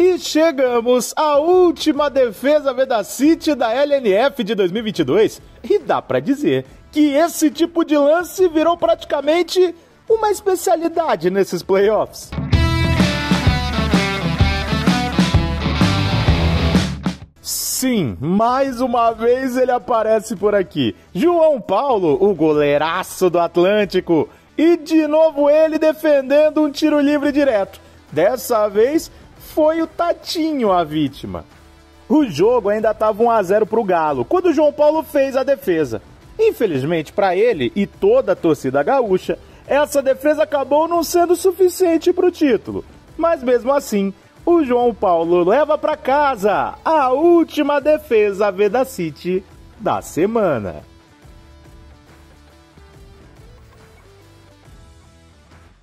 E chegamos à última defesa Vedacity da LNF de 2022. E dá pra dizer que esse tipo de lance virou praticamente uma especialidade nesses playoffs. Sim, mais uma vez ele aparece por aqui. João Paulo, o goleiraço do Atlântico. E de novo ele defendendo um tiro livre direto. Dessa vez foi o Tatinho a vítima. O jogo ainda estava 1-0 para o Galo, quando o João Paulo fez a defesa. Infelizmente para ele e toda a torcida gaúcha, essa defesa acabou não sendo suficiente para o título. Mas mesmo assim, o João Paulo leva para casa a última defesa Vedacity da semana.